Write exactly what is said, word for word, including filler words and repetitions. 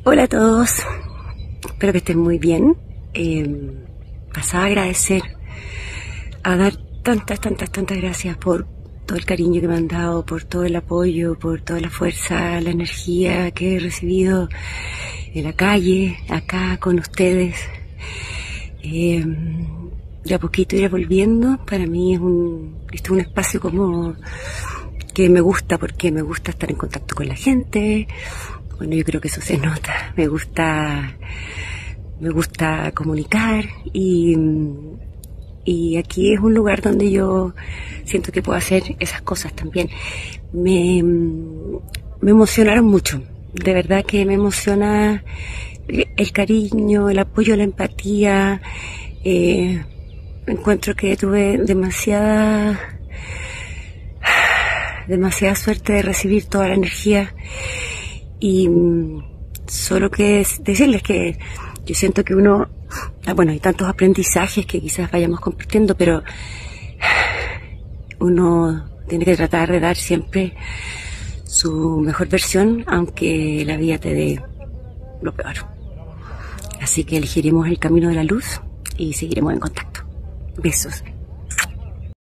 Hola a todos, espero que estén muy bien. Eh, pasaba a agradecer, a dar tantas, tantas, tantas gracias por todo el cariño que me han dado, por todo el apoyo, por toda la fuerza, la energía que he recibido en la calle, acá con ustedes. Eh, de a poquito ir volviendo, para mí es un, este es un espacio como que me gusta, porque me gusta estar en contacto con la gente. Bueno, yo creo que eso se nota. Me gusta, me gusta comunicar y, y aquí es un lugar donde yo siento que puedo hacer esas cosas también. Me, me emocionaron mucho. De verdad que me emociona el cariño, el apoyo, la empatía. Eh, encuentro que tuve demasiada, demasiada suerte de recibir toda la energía. Y solo que decirles que yo siento que uno, bueno, hay tantos aprendizajes que quizás vayamos compartiendo, pero uno tiene que tratar de dar siempre su mejor versión, aunque la vida te dé lo peor. Así que elegiremos el camino de la luz y seguiremos en contacto. Besos.